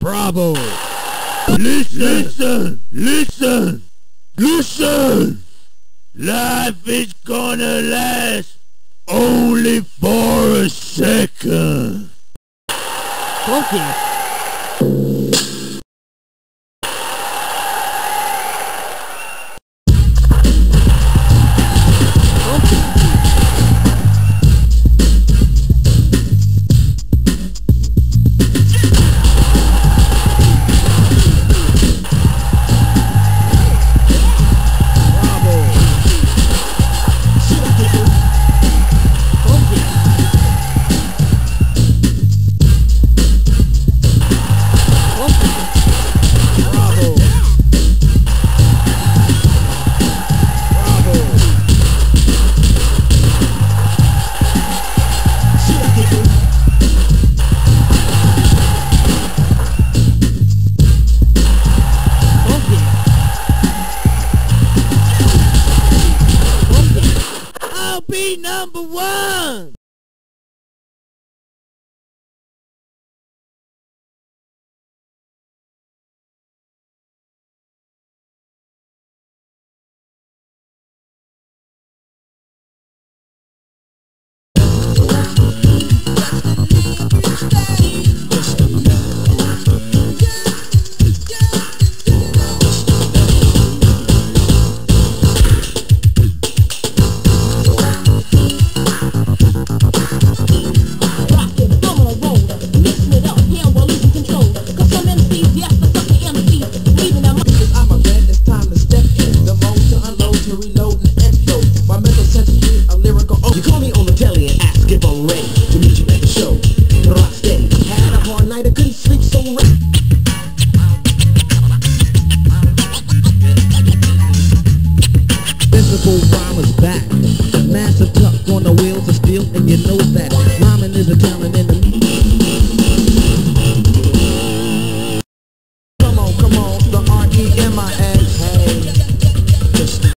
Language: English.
Bravo! Listen! Listen! Listen! Life is gonna last only for a second. Funky. Be number one. Rhyme is back. Massive tuck on the wheels of steel, and you know that